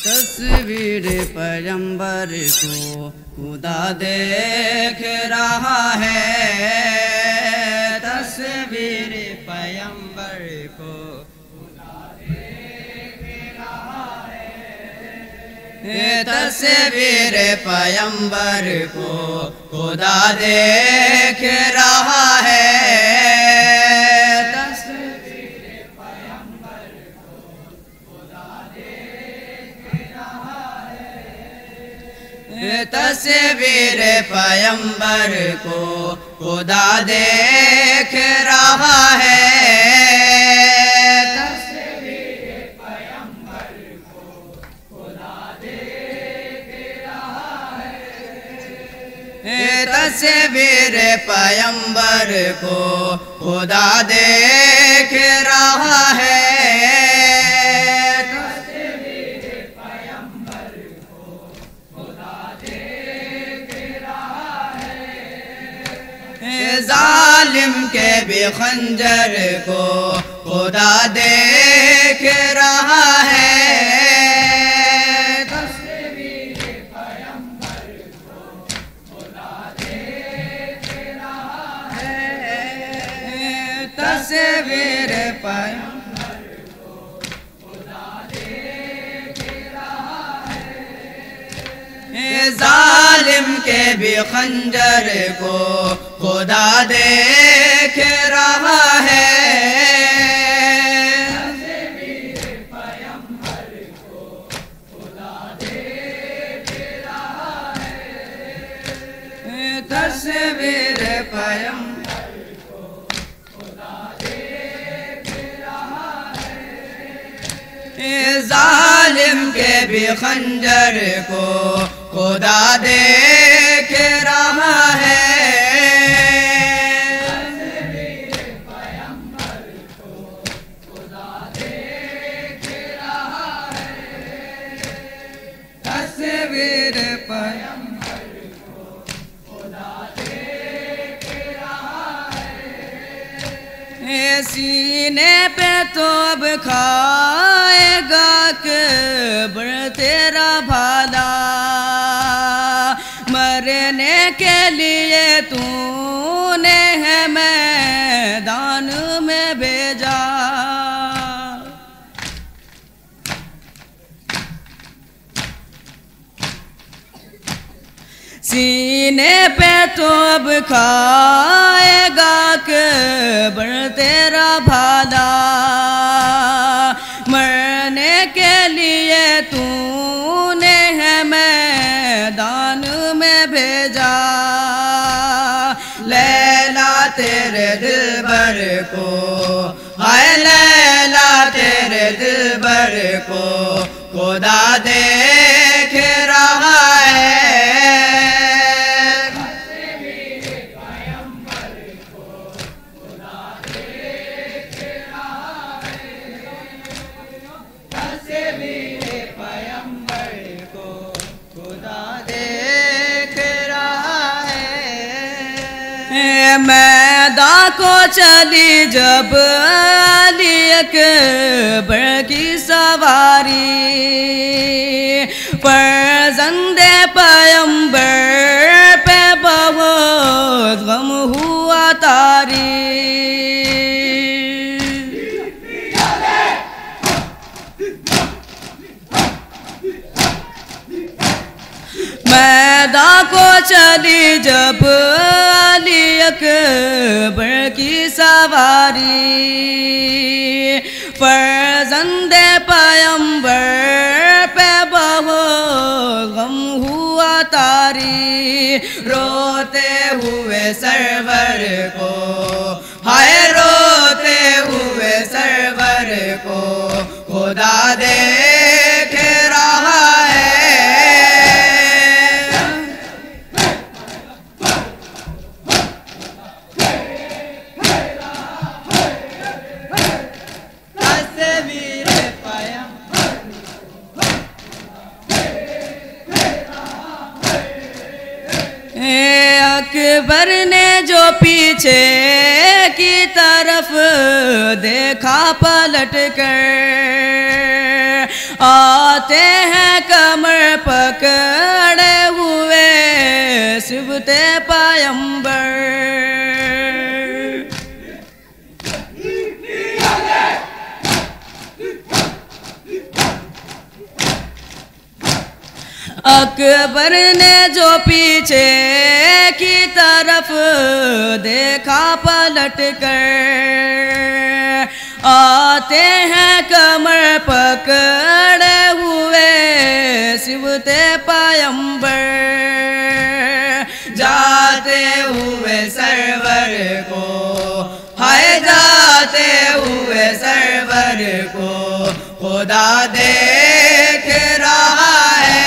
तस्वीर पैगंबर को खुदा देख रहा है। तस्वीर पैगंबर को खुदा देख रहा है। तस्वीर पैगंबर को खुदा देख रहा है। तस्वीर पैगंबर को खुदा देख रहा है। तस्वीर पैगंबर को खुदा देख रहा है। तस्वीर पैगंबर को खुदा देख रहा है। जालिम के भी खंजर को खुदा देख रहा है। तस्वीर पैगंबर को खुदा देख रहा है। तस्वीर पैगंबर को खुदा देख रहा है। जालिम के भी खंजर को खुदा देख रहा है। तस्वीर पैगंबर को खुदा देख रहा है। तस्वीर पैगंबर को खुदा देख रहा है। जालिम के भी खंजर को खुदा देख रहा है। तस्वीर पैगंबर को खुदा देख रहा है। सीने पे तो अब खाएगा कब्र तेरा भाला। मरने के लिए तूने है मैदान में भेजा। सीने पे तो अब खाएगा कब्र तेरा भाला। मरने के लिए तूने है मैदान में भेजा। लैला तेरे दिलबर को, हाय लैला तेरे दिलबर को खुदा देख रहा है। मैदान को चली जब अली अकबर की सवारी। फर्जंदे पैगंबर पे बहुत गम हुआ तारी। मैदान को चली जब अली अकबर की सवारी। फर्जंदे पैगंबर पे बहुत गम हुआ तारी। रोते हुए सरवर को, हाय रोते हुए सरवर को खुदा देख रहा है। अकबर ने जो पीछे की तरफ देखा पलट कर, आते हैं कमर पकड़े हुए सिबते पैगंबर। अकबर ने जो पीछे की तरफ देखा पलट कर, आते हैं कमर पकड़े हुए सिबते पैगंबर। जाते हुए सरवर को, हाय जाते हुए सरवर को खुदा देख रहा है।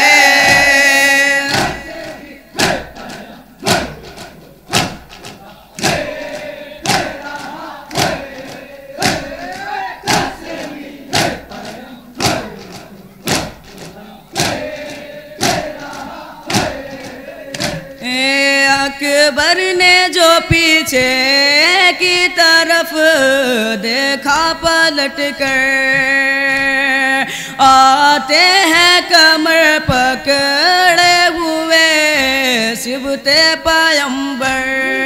अकबर ने जो पीछे की तरफ देखा पलट कर, आते हैं कमर पकड़े हुए सिबते पैगंबर।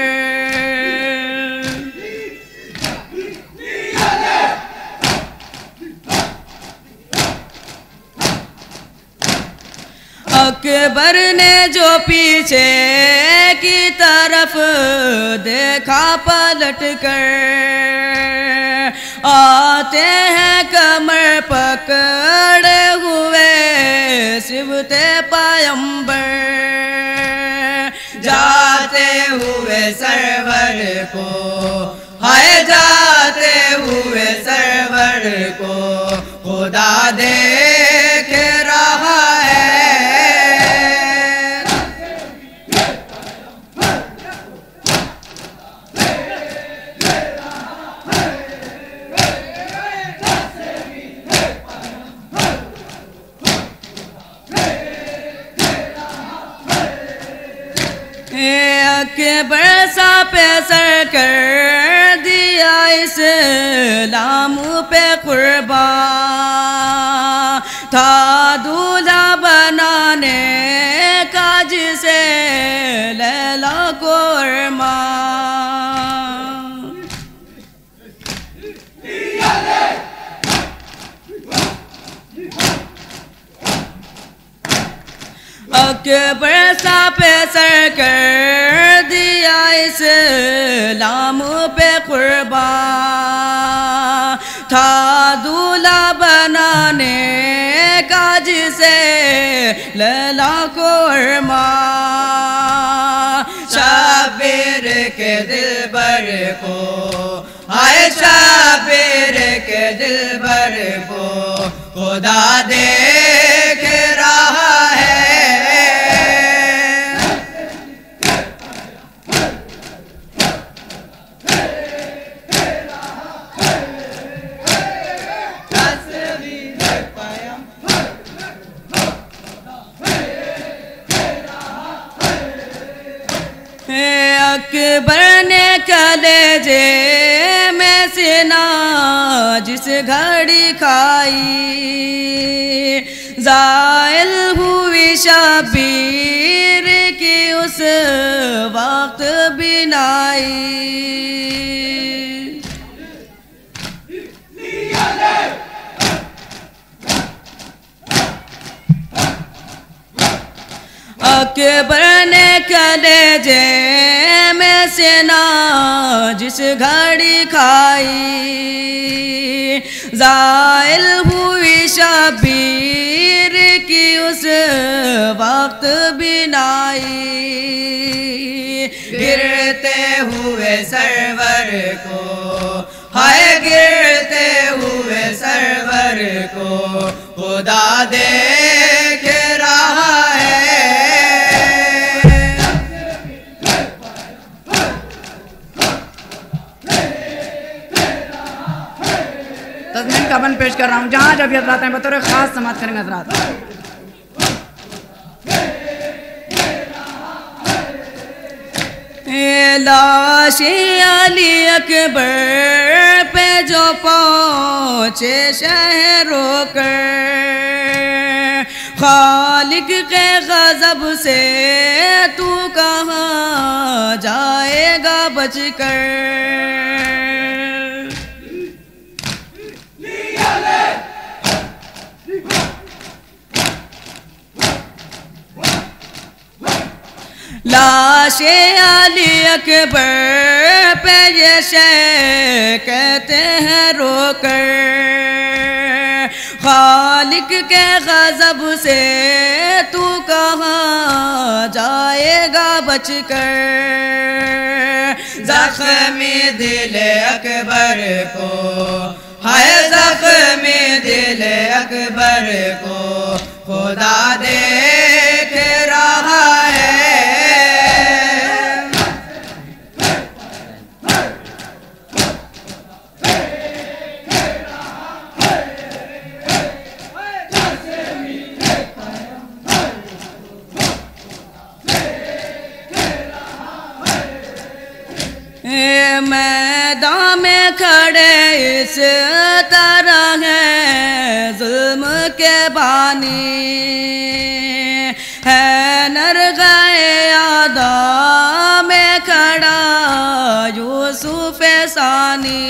अकबर ने जो पीछे की तरफ देखा पलट कर, आते हैं कमर पकड़े हुए सिबते पैगंबर। जाते हुए सरवर को, हाय जाते हुए सरवर को खुदा देख रहा है। अकबर सा पे सर कर दिया इस्लाम पे कुर्बान था, दूल्हा बनाने का जिसे लैला को अरमान। अकबर सा पे सर कर दिया इस्लाम पे कुर्बान था, दूल्हा बनाने का जिसे लैला को अरमान। शाबिर के दिलबर को, हाय शाबिर के दिलबर को खुदा देख रहा है। अकबर ने कलेजे में सीना जिस घड़ी खाई, जायल हुई शबीर की उस वक्त बिनाई। अकबर ने कलेजे में सेना जिस घड़ी खाई, जायल हुई शबीर की उस वक्त बिनाई। गिरते हुए सरवर को, हाय गिरते हुए सरवर को खुदा देख रहा है। तज़मीन का बन पेश कर रहा हूँ, जहाँ जब हज़रात हैं बतौर ख़ास समाअत करेंगे हज़रात। लाशे अली अकबर पे जो पहुँचे शहरों कर, खालिक के गज़ब से तू कहाँ जाएगा बचकर। लाशे अली अकबर पे ये शे कहते हैं रोकर, खालिक के गज़ब से तू कहाँ जाएगा बचकर। ज़ख्मी दिल अकबर को, हाय ज़ख्मी दिल अकबर को खुदा देख रहा है। मैदान में खड़े इस तरह है जुल्म के बानी, है नरगाए आदा में खड़ा यूसुफ सानी।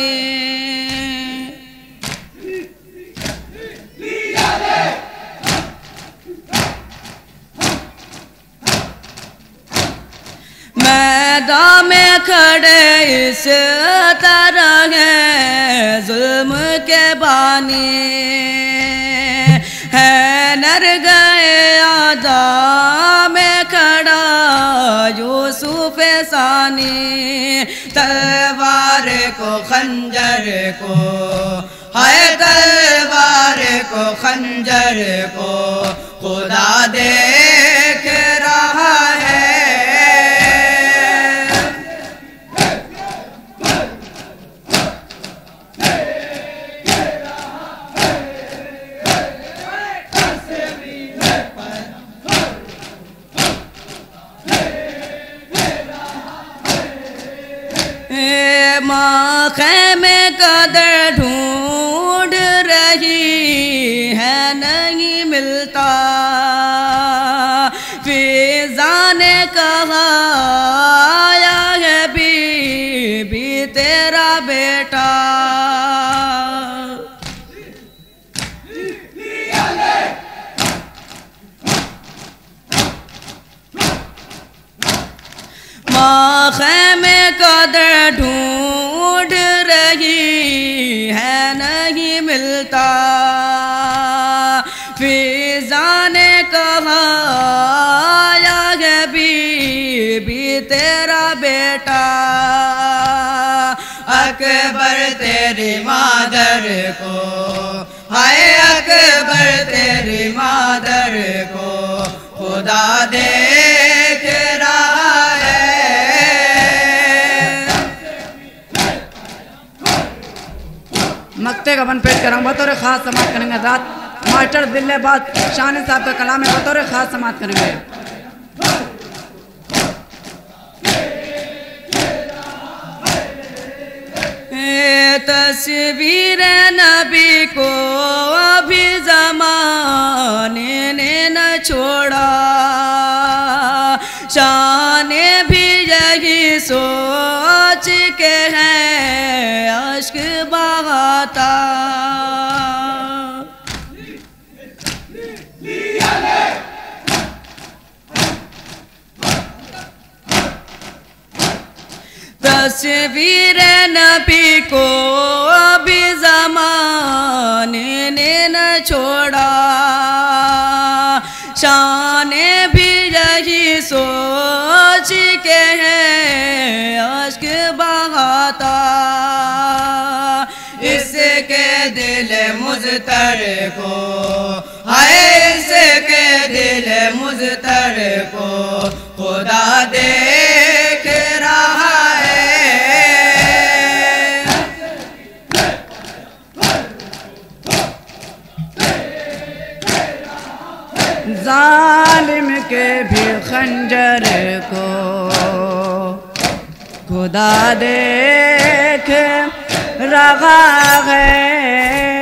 मैदान में खड़े इस तरह है जुल्म के बानी, है नरगाए आदा में खड़ा यूसुफ सानी। तलवार को खंजर को, हाय तलवार को खंजर को खुदा देख रहा है। माँ ख़ैमे कदर ढूंढ रही है नहीं मिलता, फिज़ा ने कहा आया है बीबी तेरा बेटा। माँ ख़ैमे कदर ढूंढ रही है नहीं मिलता, फिज़ा ने कहा आया है बीबी तेरा बेटा। अकबर तेरी मादर को, हाय अकबर तेरी मादर को खुदा देख रहा है। मक्ते का बन पेश कर रहा हूँ, बतौर ख़ास समाप्त करेंगे। रात मास्टर दिल्लेबाद शान साहब का कलाम है, बतौर ख़ास समाप्त करेंगे। तस्वीर नबी को अभी ज़माने ने न छोड़ा, शाने भी यही सोच के है अश्क बहाता। तस्वीर नबी को अभी ज़माने ने न छोड़ा, शाने भी यही सोच के है अश्क बहाता। इसके दिल मुज़तर को, हाय इसके दिल मुज़तर को खुदा देख रहा है। जालिम के भी खंजर को खुदा देख रहा है।